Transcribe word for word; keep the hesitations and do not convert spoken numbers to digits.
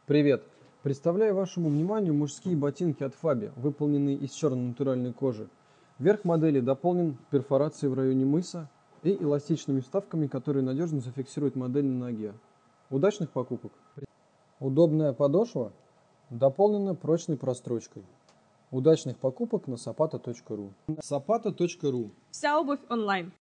Привет! Представляю вашему вниманию мужские ботинки от Фаби, выполненные из черной натуральной кожи. Верх модели дополнен перфорацией в районе мыса и эластичными вставками, которые надежно зафиксируют модель на ноге. Удачных покупок! Удобная подошва дополнена прочной прострочкой. Удачных покупок на сапата точка ру. сапата точка ру. Вся обувь онлайн.